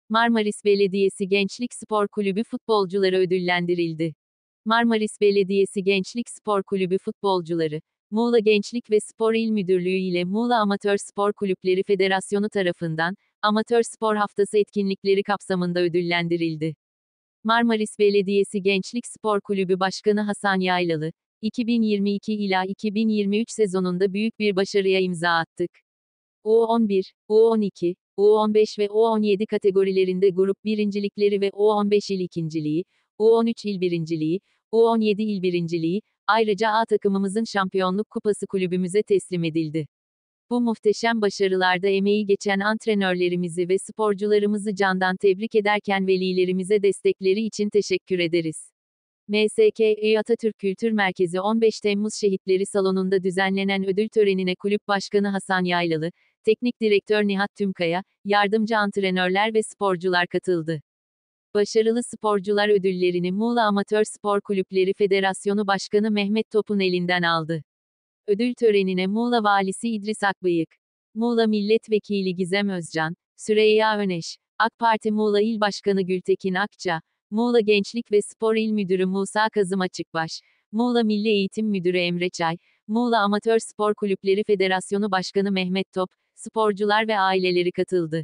Marmaris Belediyesi Gençlik Spor Kulübü futbolcuları ödüllendirildi. Marmaris Belediyesi Gençlik Spor Kulübü futbolcuları, Muğla Gençlik ve Spor İl Müdürlüğü ile Muğla Amatör Spor Kulüpleri Federasyonu tarafından, Amatör Spor Haftası etkinlikleri kapsamında ödüllendirildi. Marmaris Belediyesi Gençlik Spor Kulübü Başkanı Hasan Yaylalı, 2022 ila 2023 sezonunda büyük bir başarıya imza attık. U11, U12, U15 ve U17 kategorilerinde grup birincilikleri ve U15 il ikinciliği, U13 il birinciliği, U17 il birinciliği, ayrıca A takımımızın şampiyonluk kupası kulübümüze teslim edildi. Bu muhteşem başarılarda emeği geçen antrenörlerimizi ve sporcularımızı candan tebrik ederken velilerimize destekleri için teşekkür ederiz. MSKÖ Atatürk Kültür Merkezi 15 Temmuz Şehitleri Salonu'nda düzenlenen ödül törenine Kulüp Başkanı Hasan Yaylalı, Teknik Direktör Nihat Tümkaya, yardımcı antrenörler ve sporcular katıldı. Başarılı sporcular ödüllerini Muğla Amatör Spor Kulüpleri Federasyonu Başkanı Mehmet Top'un elinden aldı. Ödül törenine Muğla Valisi İdris Akbıyık, Muğla Milletvekili Gizem Özcan, Süreyya Öneş, AK Parti Muğla İl Başkanı Gültekin Akça, Muğla Gençlik ve Spor İl Müdürü Musa Kazım Açıkbaş, Muğla Milli Eğitim Müdürü Emre Çay, Muğla Amatör Spor Kulüpleri Federasyonu Başkanı Mehmet Top, sporcular ve aileleri katıldı.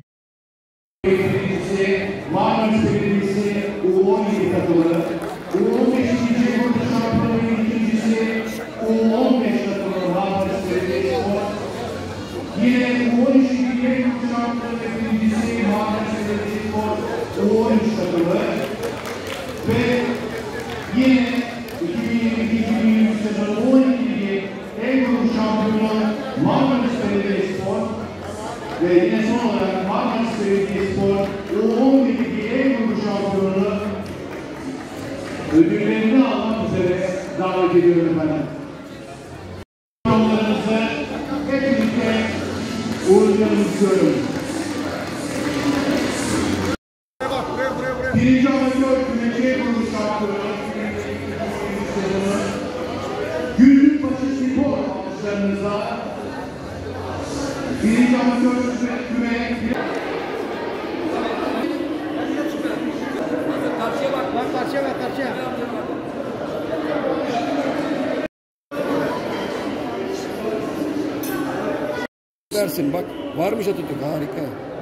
Marmaris Belediyesi U17 takımı, U15 grup şampiyonu ikincisi U15 takımı Marmaris Belediyesi, yine U13 grup şampiyonu ikincisi Marmaris Belediyesi U13 takımı ve yine 2022-2023 sezonu U12 en grup şampiyonu Marmaris Belediyesi ve yine son olarak Marmaris Belediyespor U12'deki en grubu şampiyonu ödüllerini almak üzere davet ediyorum efendim. Şampiyonlarımızı hep birlikte uğurlayalım istiyorum. Birinci amatör kümeci grubu şampiyonu Gülbaşı Spor alkışlarınızla birinci amatör küme karşıya bak karşıya. Versin bak, varmış Atatürk, harika.